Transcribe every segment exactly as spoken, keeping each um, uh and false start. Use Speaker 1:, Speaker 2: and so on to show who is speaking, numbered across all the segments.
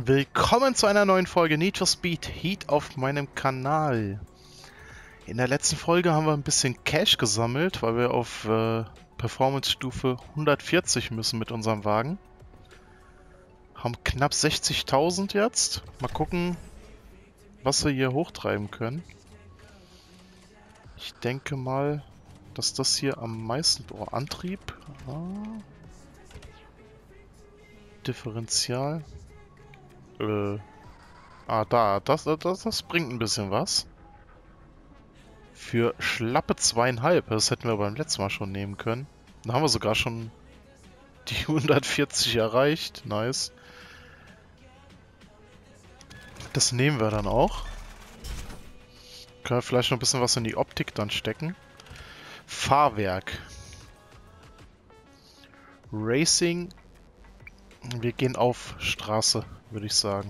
Speaker 1: Willkommen zu einer neuen Folge Need for Speed Heat auf meinem Kanal. In der letzten Folge haben wir ein bisschen Cash gesammelt, weil wir auf äh, Performance-Stufe hundertvierzig müssen mit unserem Wagen. Haben knapp sechzigtausend jetzt. Mal gucken, was wir hier hochtreiben können. Ich denke mal, dass das hier am meisten... Oh, Antrieb. Ah. Differential. Äh... Ah, da. Das, das, das bringt ein bisschen was. Für schlappe zweieinhalb. Das hätten wir beim letzten Mal schon nehmen können. Dann haben wir sogar schon die hundertvierzig erreicht. Nice. Das nehmen wir dann auch. Können wir vielleicht noch ein bisschen was in die Optik dann stecken. Fahrwerk. Racing. Wir gehen auf Straße, würde ich sagen.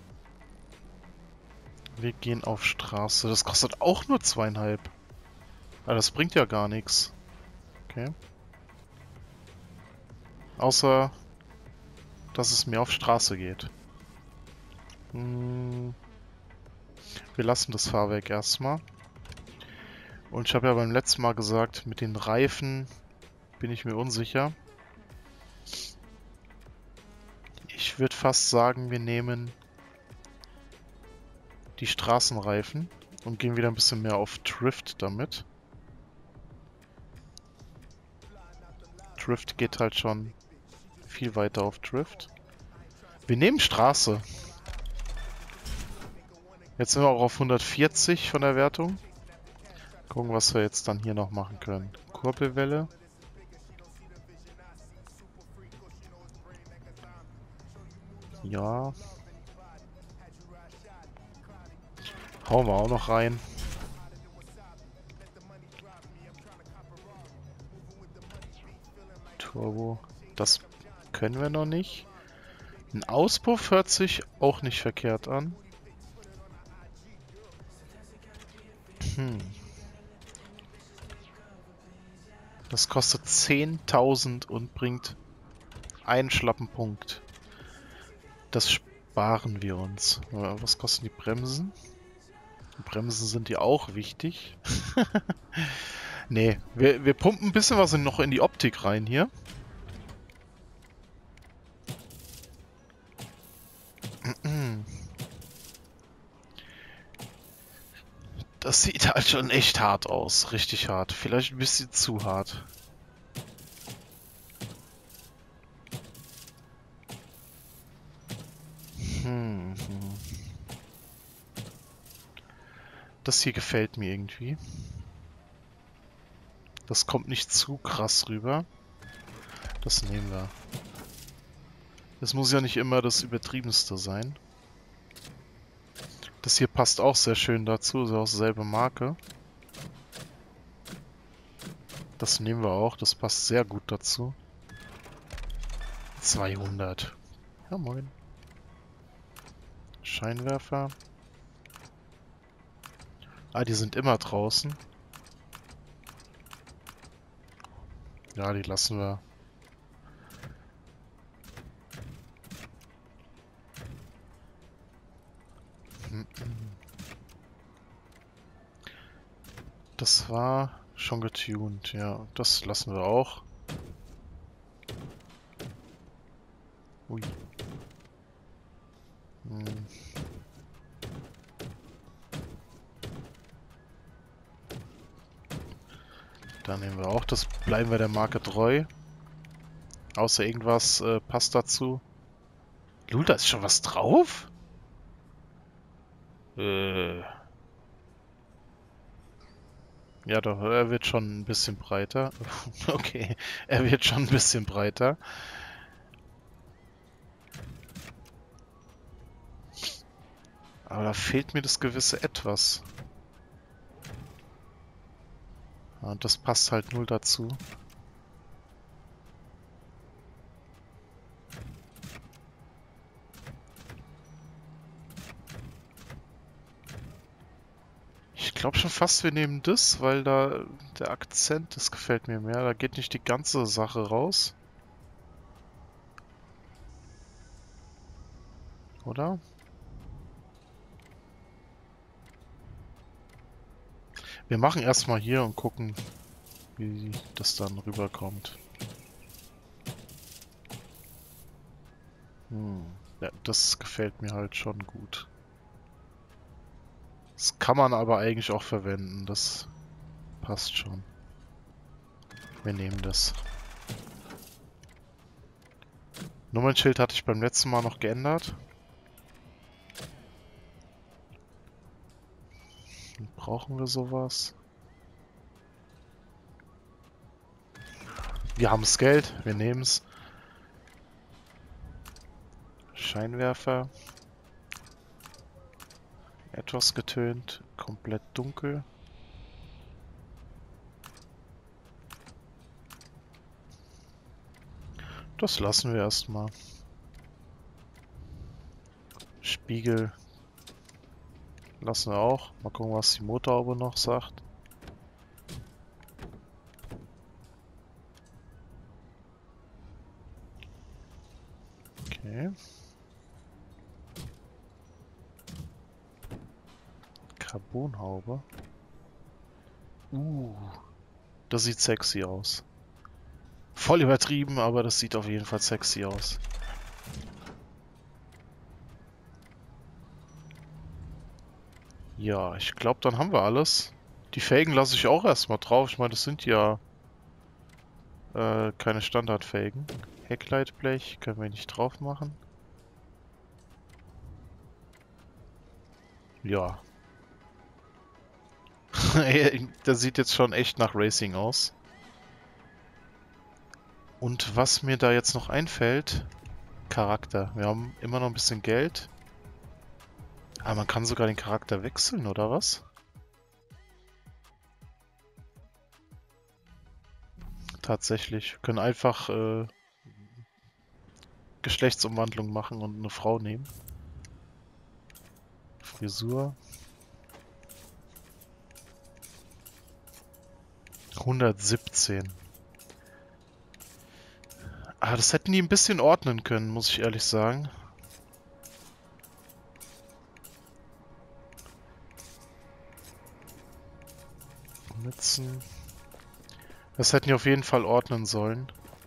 Speaker 1: Wir gehen auf Straße. Das kostet auch nur zweieinhalb. Aber das bringt ja gar nichts. Okay. Außer, dass es mir auf Straße geht. Hm. Wir lassen das Fahrwerk erstmal. Und ich habe ja beim letzten Mal gesagt, mit den Reifen bin ich mir unsicher. Ich würde fast sagen, wir nehmen die Straßenreifen und gehen wieder ein bisschen mehr auf Drift damit. Drift geht halt schon viel weiter auf Drift. Wir nehmen Straße. Jetzt sind wir auch auf hundertvierzig von der Wertung. Gucken, was wir jetzt dann hier noch machen können. Kurbelwelle. Ja. Hauen wir auch noch rein. Turbo. Das können wir noch nicht. Ein Auspuff hört sich auch nicht verkehrt an. Hm. Das kostet zehntausend und bringt einen schlappen Punkt. Das sparen wir uns. Was kosten die Bremsen? Die Bremsen sind ja auch wichtig. Nee, wir, wir pumpen ein bisschen was noch in die Optik rein hier. Das sieht halt schon echt hart aus. Richtig hart. Vielleicht ein bisschen zu hart. Hm. Das hier gefällt mir irgendwie. Das kommt nicht zu krass rüber. Das nehmen wir. Es muss ja nicht immer das Übertriebenste sein. Das hier passt auch sehr schön dazu. Ist auch selbe Marke. Das nehmen wir auch. Das passt sehr gut dazu. zweihundert. Ja, moin. Scheinwerfer. Ah, die sind immer draußen. Ja, die lassen wir. Das war schon getuned, ja. Das lassen wir auch. Ui. Hm. Da nehmen wir auch. Das bleiben wir der Marke treu. Außer irgendwas äh, passt dazu. Lul, da ist schon was drauf? Äh. Ja doch, er wird schon ein bisschen breiter. Okay, er wird schon ein bisschen breiter. Aber da fehlt mir das gewisse Etwas. Und das passt halt null dazu. Ich glaube schon fast, wir nehmen das, weil da der Akzent, das gefällt mir mehr. Da geht nicht die ganze Sache raus. Oder? Wir machen erstmal hier und gucken, wie das dann rüberkommt. Hm. Ja, das gefällt mir halt schon gut. Das kann man aber eigentlich auch verwenden. Das passt schon. Wir nehmen das. Nummernschild hatte ich beim letzten Mal noch geändert. Brauchen wir sowas? Wir haben das Geld, wir nehmen es. Scheinwerfer. Etwas getönt, komplett dunkel. Das lassen wir erstmal. Spiegel lassen wir auch. Mal gucken, was die Motorhaube noch sagt. Okay. Carbonhaube. Uh, das sieht sexy aus. Voll übertrieben, aber das sieht auf jeden Fall sexy aus. Ja, ich glaube, dann haben wir alles. Die Felgen lasse ich auch erstmal drauf. Ich meine, das sind ja äh, keine Standardfelgen. Heckleitblech können wir nicht drauf machen. Ja. Das sieht jetzt schon echt nach Racing aus. Und was mir da jetzt noch einfällt, Charakter. Wir haben immer noch ein bisschen Geld. Ah, man kann sogar den Charakter wechseln, oder was? Tatsächlich. Wir können einfach äh, Geschlechtsumwandlung machen und eine Frau nehmen. Frisur. hundertsiebzehn. Ah, das hätten die ein bisschen ordnen können, muss ich ehrlich sagen. Mützen. Das hätten die auf jeden Fall ordnen sollen.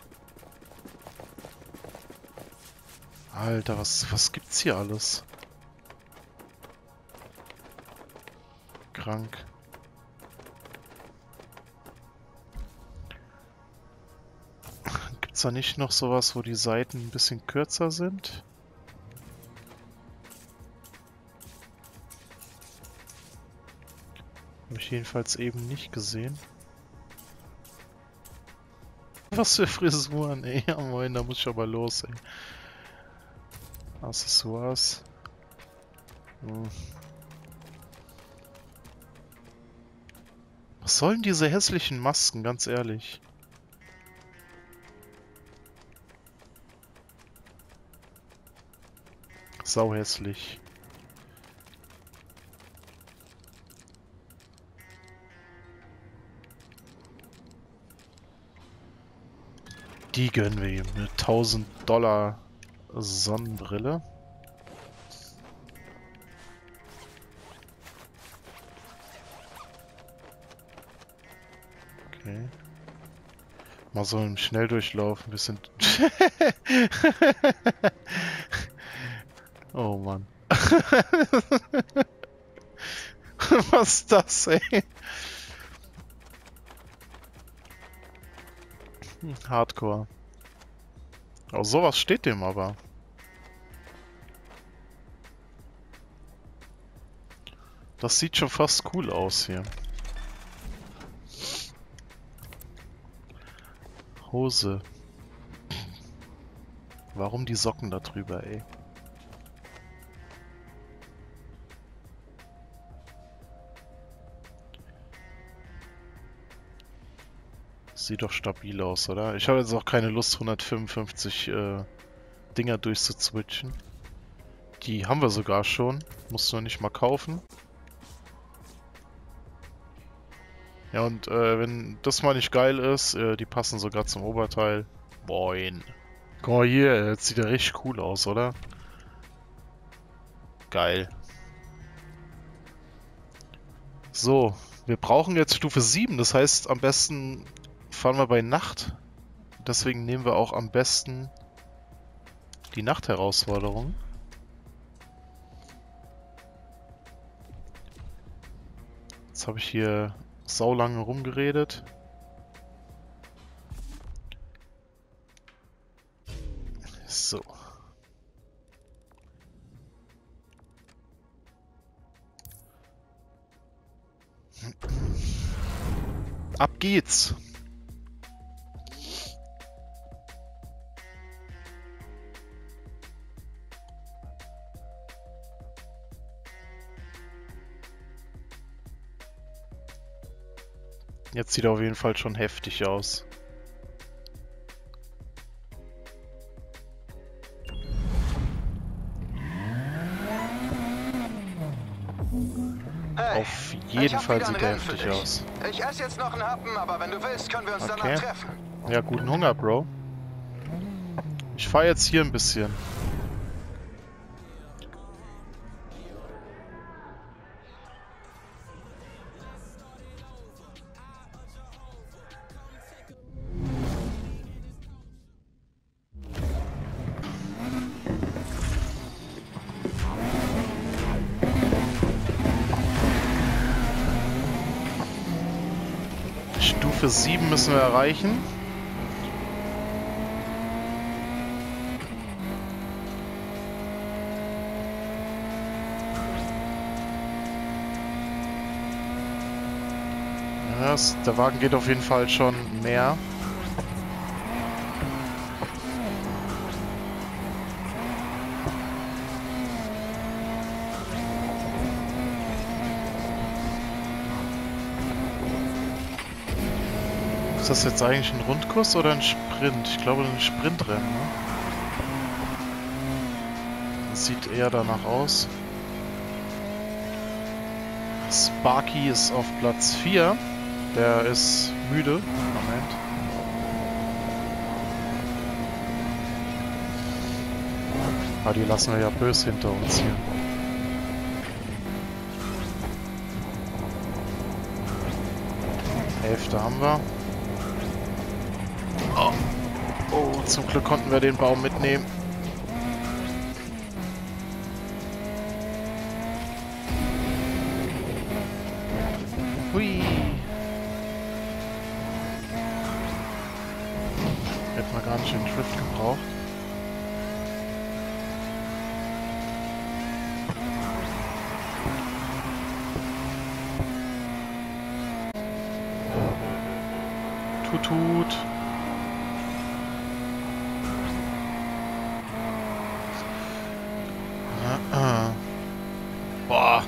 Speaker 1: Alter, was, was gibt's hier alles? Krank. Gibt's da nicht noch sowas, wo die Seiten ein bisschen kürzer sind? Habe ich jedenfalls eben nicht gesehen. Was für Frisuren, ey. Ja moin, da muss ich aber los, ey. Accessoires. Hm. Was sollen diese hässlichen Masken, ganz ehrlich? Sau hässlich. Die gönnen wir ihm. Eine tausend Dollar Sonnenbrille. Okay. Mal so im Schnelldurchlauf ein bisschen... Oh Mann. Was ist das, ey? Hardcore. Oh, sowas steht dem aber. Das sieht schon fast cool aus hier. Hose. Warum die Socken da drüber, ey? Sieht doch stabil aus, oder? Ich habe jetzt auch keine Lust, hundertfünfundfünfzig äh, Dinger durchzuswitchen. Die haben wir sogar schon. Musst du noch nicht mal kaufen. Ja, und äh, wenn das mal nicht geil ist, äh, die passen sogar zum Oberteil. Moin. Guck mal hier, jetzt sieht er richtig cool aus, oder? Geil. So, wir brauchen jetzt Stufe sieben, das heißt, am besten fahren wir bei Nacht. Deswegen nehmen wir auch am besten die Nachtherausforderung. Jetzt habe ich hier saulange rumgeredet. So. Ab geht's! Jetzt sieht er auf jeden Fall schon heftig aus.
Speaker 2: Hey,
Speaker 1: auf jeden Fall sieht er heftig
Speaker 2: dich.
Speaker 1: aus.
Speaker 2: Ich esse jetzt noch einen Happen, aber wenn du willst, können wir uns
Speaker 1: Okay.
Speaker 2: danach treffen.
Speaker 1: Ja, guten Hunger, Bro. Ich fahre jetzt hier ein bisschen. Stufe sieben müssen wir erreichen. Ja, das, der Wagen geht auf jeden Fall schon mehr. Ist das jetzt eigentlich ein Rundkurs oder ein Sprint? Ich glaube ein Sprintrennen, ne? Das sieht eher danach aus. Sparky ist auf Platz vier. Der ist müde. Moment. Ah, die lassen wir ja böse hinter uns hier. Hälfte haben wir. Oh. Oh, zum Glück konnten wir den Baum mitnehmen. Hui. Hätten wir gar nicht den Drift gebraucht. Tut tut. Ah, ah. Boah.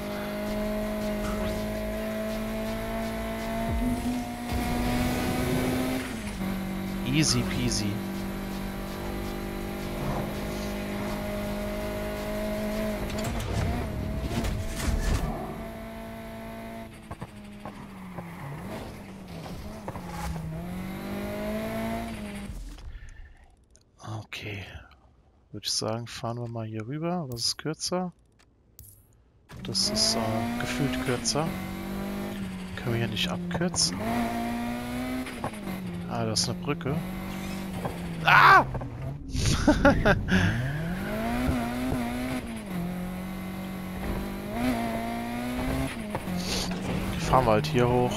Speaker 1: Easy peasy. Okay. Würde ich sagen, fahren wir mal hier rüber. Was ist kürzer? Das ist äh, gefühlt kürzer. Können wir hier nicht abkürzen? Ah, das ist eine Brücke. Ah! Fahren wir halt hier hoch.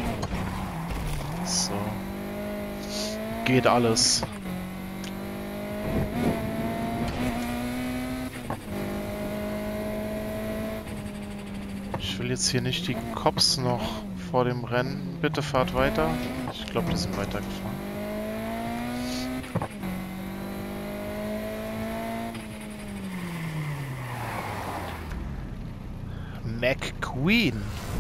Speaker 1: So. Geht alles. Ich will jetzt hier nicht die Cops noch vor dem Rennen. Bitte fahrt weiter. Ich glaube, die sind weitergefahren. McQueen.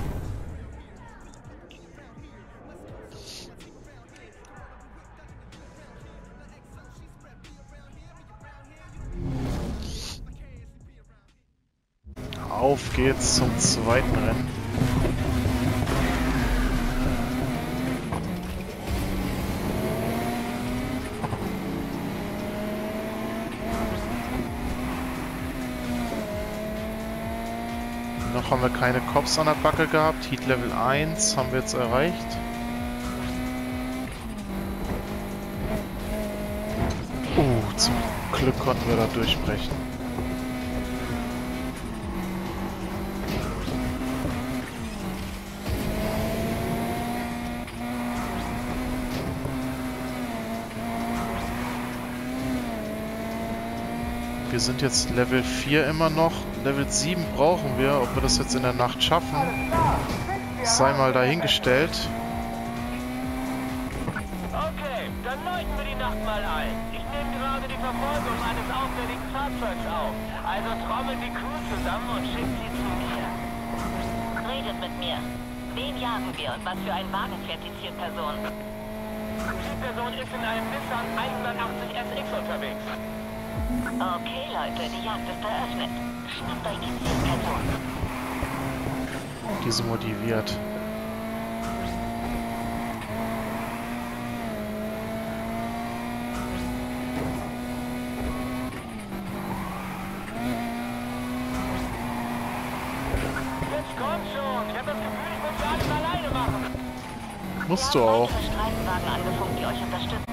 Speaker 1: Auf geht's zum zweiten Rennen. Noch haben wir keine Cops an der Backe gehabt. Heat Level eins haben wir jetzt erreicht. Oh, zum Glück konnten wir da durchbrechen. Wir sind jetzt Level vier immer noch. Level sieben brauchen wir. Ob wir das jetzt in der Nacht schaffen, sei mal dahingestellt.
Speaker 3: Okay, dann läuten wir die Nacht mal ein. Ich nehme gerade die Verfolgung eines auffälligen Fahrzeugs auf. Also trommelt die Crew zusammen und schickt sie zu mir.
Speaker 4: Redet mit mir. Wen jagen wir und was für ein Wagen fährt die Zielperson?
Speaker 3: Die Person ist in einem Nissan hundertachtzig S X unterwegs.
Speaker 4: Okay, Leute, die Jagd ist eröffnet. Schnappt euch die Zielperson.
Speaker 1: Diese motiviert.
Speaker 3: Jetzt kommt schon. Ich habe das Gefühl, ich muss alles alleine machen.
Speaker 1: Musst du auch.
Speaker 4: Weitere Streifenwagen angefunkt, die euch unterstützen.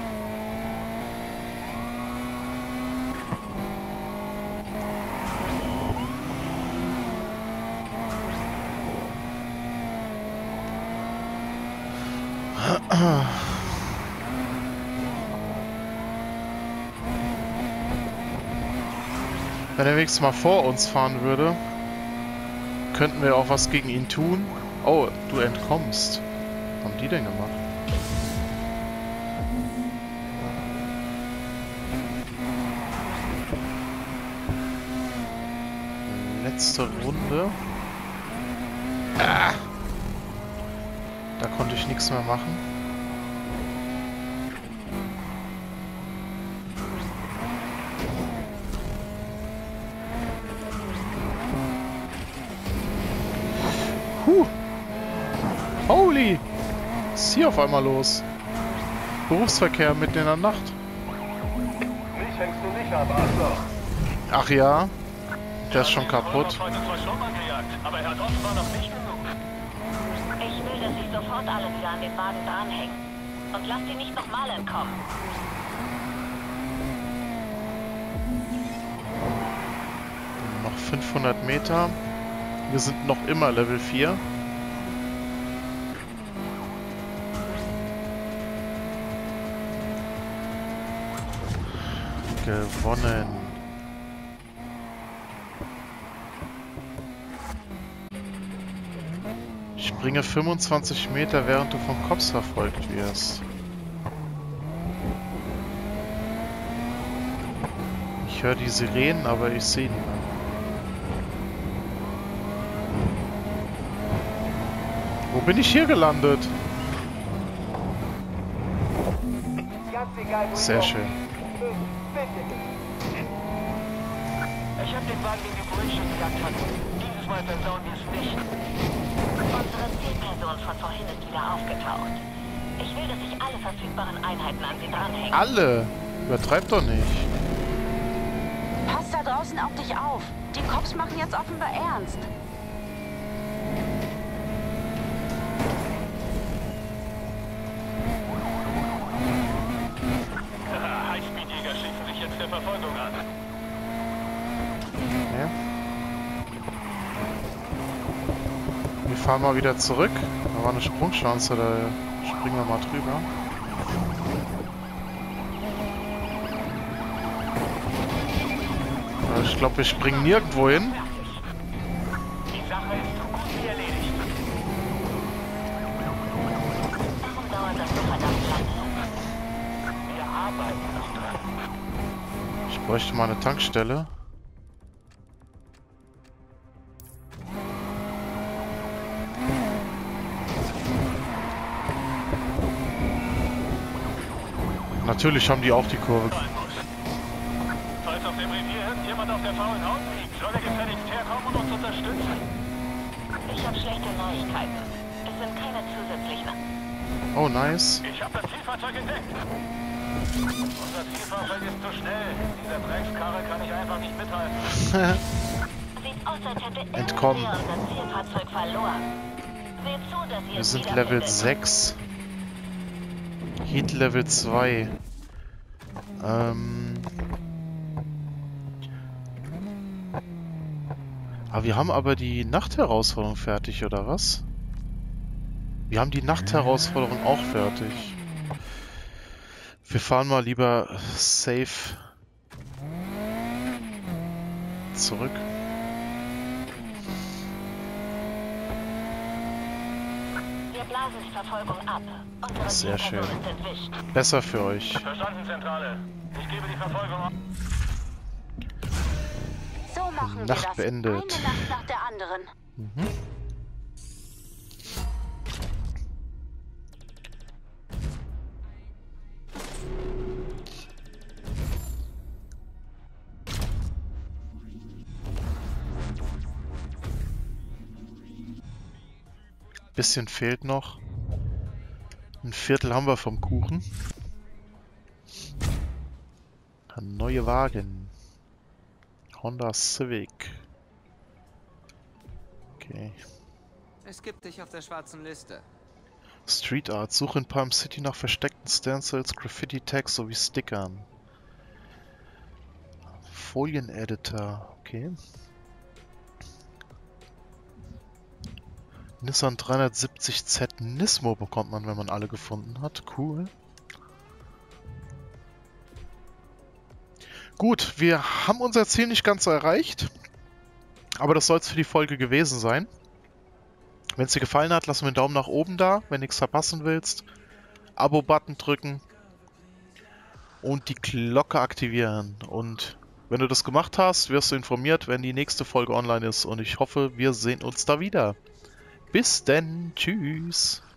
Speaker 1: Wenn er wenigstens mal vor uns fahren würde, könnten wir auch was gegen ihn tun. Oh, du entkommst. Was haben die denn gemacht? Letzte Runde. Ah! Da konnte ich nichts mehr machen. Huh. Holy! Was ist hier auf einmal los? Berufsverkehr mitten in der Nacht.
Speaker 3: Mich hängst du nicht ab, Arschloch.
Speaker 1: Ach ja? Der ist schon kaputt.
Speaker 3: Ich habe heute zwar schon mal gejagt, aber er hat offenbar noch nicht genug.
Speaker 4: Ich will, dass sich sofort alle wieder an den Wagen dranhängen. Und lasst sie nicht nochmal entkommen.
Speaker 1: Noch fünfhundert Meter. Wir sind noch immer Level vier. Gewonnen. Springe fünfundzwanzig Meter, während du von Cops verfolgt wirst. Ich höre die Sirenen, aber ich sehe niemanden. Wo bin ich hier gelandet? Sehr schön.
Speaker 3: Ich habe den Wagen, den wir vorhin schon gejagt hatten. Dieses Mal versauen wir es nicht.
Speaker 4: Unsere Zielperson von vorhin ist wieder aufgetaucht. Ich will, dass sich alle verfügbaren Einheiten an sie dranhängen.
Speaker 1: Alle? Übertreib doch nicht.
Speaker 5: Pass da draußen auf dich auf. Die Cops machen jetzt offenbar ernst.
Speaker 3: Highspeed-Jäger schließen sich jetzt der Verfolgung an.
Speaker 1: Ja. Wir fahren mal wieder zurück. Da war eine Sprungschanze, da springen wir mal drüber. Ich glaube, wir springen nirgendwo hin.
Speaker 3: Die Sache ist so gut wie erledigt.
Speaker 4: Warum dauert das so verdammt lange?
Speaker 3: Wir arbeiten noch dran.
Speaker 1: Ich bräuchte mal eine Tankstelle. Natürlich haben die auch die Kurve.
Speaker 3: Falls auf dem Revier irgendjemand auf der faulen Haut liegt, soll er gefälligst herkommen und uns unterstützen.
Speaker 4: Ich habe schlechte Neuigkeiten. Es sind keine zusätzlichen.
Speaker 1: Oh, nice.
Speaker 3: Ich habe das Zielfahrzeug entdeckt. Unser Zielfahrzeug ist zu schnell. Dieser Dreckskarre kann ich einfach nicht mithalten.
Speaker 4: Sieht aus, Hochzeit hätte
Speaker 1: entkommen.
Speaker 4: irgendwer unser Zielfahrzeug verloren. Seht zu, dass ihr
Speaker 1: Wir
Speaker 4: es
Speaker 1: sind
Speaker 4: wiederfindet.
Speaker 1: Level sechs. Heat Level zwei. Ähm... Ah, wir haben aber die Nachtherausforderung fertig, oder was? Wir haben die Nachtherausforderung auch fertig. Wir fahren mal lieber safe zurück.
Speaker 4: Wir blasen die Verfolgung ab. Unsere
Speaker 1: Sehr
Speaker 4: Zielperson
Speaker 1: schön.
Speaker 4: ist entwischt.
Speaker 1: Besser für euch.
Speaker 3: Verstanden, Zentrale. Ich gebe die Verfolgung auf.
Speaker 5: So machen wir
Speaker 1: Nacht
Speaker 5: das.
Speaker 1: beendet.
Speaker 5: Eine Nacht nach der anderen.
Speaker 1: Mhm. Bisschen fehlt noch. Ein Viertel haben wir vom Kuchen. Ein neuer Wagen. Honda Civic. Okay.
Speaker 6: Es gibt dich auf der schwarzen Liste.
Speaker 1: Street Art. Suche in Palm City nach versteckten Stencils, Graffiti-Tags sowie Stickern. Folien-Editor. Okay. Nissan dreihundertsiebzig Z Nismo bekommt man, wenn man alle gefunden hat. Cool. Gut, wir haben unser Ziel nicht ganz so erreicht. Aber das soll es für die Folge gewesen sein. Wenn es dir gefallen hat, lass mir einen Daumen nach oben da, wenn du nichts verpassen willst. Abo-Button drücken. Und die Glocke aktivieren. Und wenn du das gemacht hast, wirst du informiert, wenn die nächste Folge online ist. Und ich hoffe, wir sehen uns da wieder. Bis denn. Tschüss.